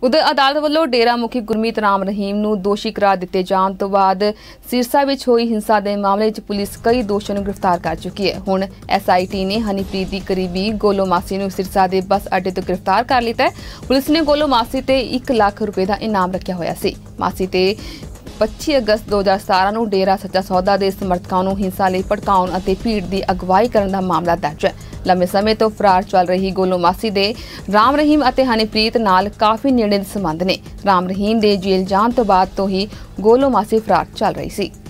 उधर अदालत ਵੱਲੋਂ ਡੇਰਾ ਮੁਖੀ ਗੁਰਮੀਤ ਰਾਮ ਰਹੀਮ ਨੂੰ ਦੋਸ਼ੀ ਕਰਾਰ ਦਿੱਤੇ ਜਾਣ ਤੋਂ ਬਾਅਦ ਸਿਰਸਾ ਵਿੱਚ ਹੋਈ ਹਿੰਸਾ ਦੇ ਮਾਮਲੇ 'ਚ ਪੁਲਿਸ ਕਈ ਦੋਸ਼ੀਆਂ ਨੂੰ ਗ੍ਰਿਫਤਾਰ ਕਰ ਚੁੱਕੀ ਹੈ। ਹੁਣ SIT ਨੇ ਹਨੀਪ੍ਰੀਤ ਦੀ ਕਰੀਬੀ ਗੋਲੋ ਮਾਸੀ ਨੂੰ ਸਿਰਸਾ ਦੇ ਬੱਸ ਅੱਡੇ ਤੋਂ ਗ੍ਰਿਫਤਾਰ ਕਰ ਲਿੱਤਾ ਹੈ। ਪੁਲਿਸ ਨੇ ਗੋਲੋ ਮਾਸੀ ਤੇ 1 ਲੱਖ ਰੁਪਏ ਦਾ ਇਨਾਮ ਰੱਖਿਆ ਹੋਇਆ ਸੀ। ਮਾਸੀ ਤੇ 25 ਅਗਸਤ 2017 ਨੂੰ ਡੇਰਾ ਸੱਚਾ ਸੌਦਾ ਦੇ ਸਮਰਥਕਾਂ ਨੂੰ ਹਿੰਸਾ ਲਈ ਭੜਕਾਉਣ ਅਤੇ ਭੀੜ ਦੀ ਅਗਵਾਈ ਕਰਨ ਦਾ ਮਾਮਲਾ ਦਰਜ ਹੈ। ਲੰਮੇ ਸਮੇਂ ਤੋਂ ਫਰਾਰ ਚੱਲ ਰਹੀ ਗੋਲੋ ਮਾਸੀ ਦੇ ਰਾਮ ਰਹੀਮ ਅਤੇ ਹਨੀਪ੍ਰੀਤ ਨਾਲ ਕਾਫੀ ਨੇੜੇ ਦੇ ਸੰਬੰਧ ਨੇ। ਰਾਮ ਰਹੀਮ ਦੇ ਜੇਲ੍ਹ ਜਾਣ ਤੋਂ ਬਾਅਦ ਤੋਂ ਹੀ ਗੋਲੋ ਮਾਸੀ ਫਰਾਰ ਚੱਲ ਰਹੀ ਸੀ।